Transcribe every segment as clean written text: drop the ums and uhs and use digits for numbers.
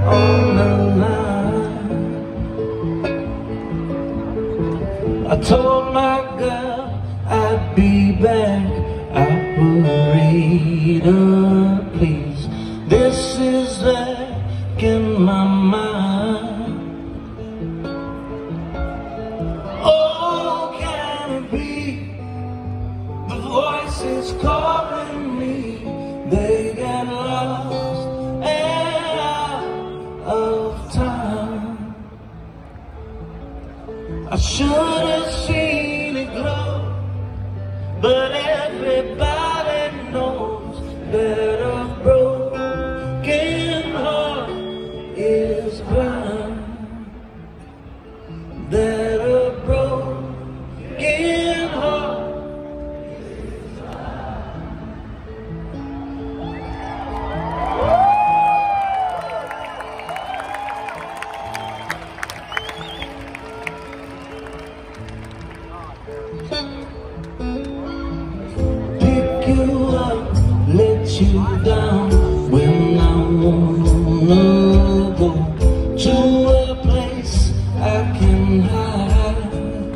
on the line. I told my girl I'd be back. Operator, please. This is back in my mind. Oh, can it be the voices calling me? They get lost and out of time. I should have seen it glow, but everybody knows that a broken heart is blind. That a broken heart is blind. Pick you up, let you down when I wanna go to a place I can hide.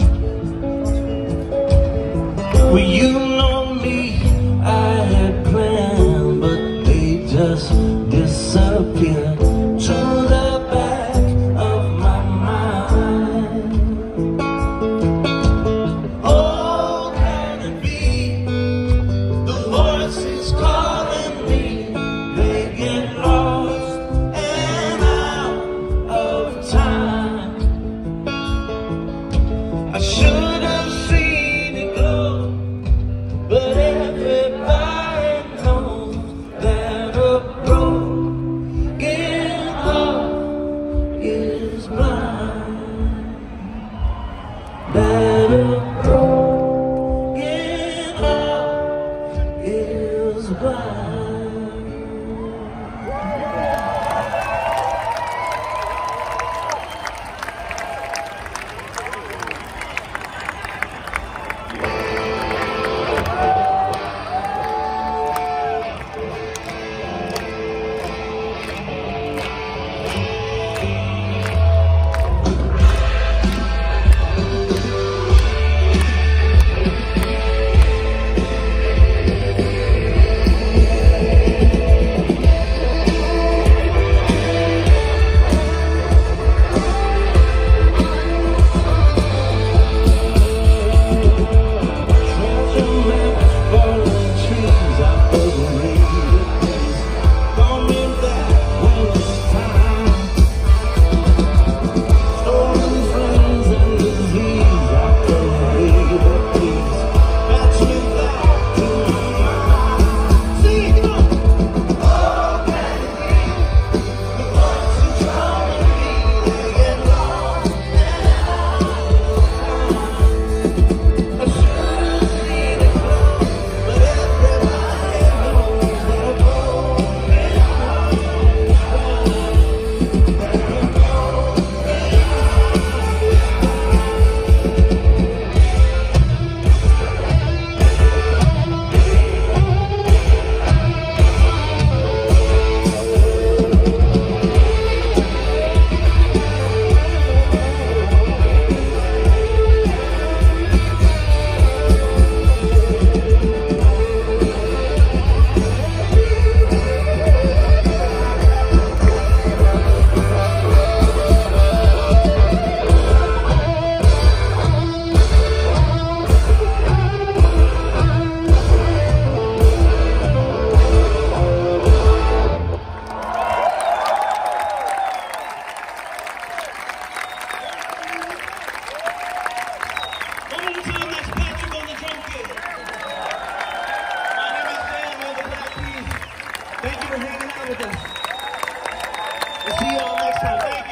Well, you know me, I had planned, but they just disappeared to the back of my mind. Oh, can it be the voices calling me? They get lost and out of time. I should have seen it go, but everybody knows that a broken heart is blind. That a broken heart is blind. Thank you for hanging out with us. We'll see you all next time. Thank you.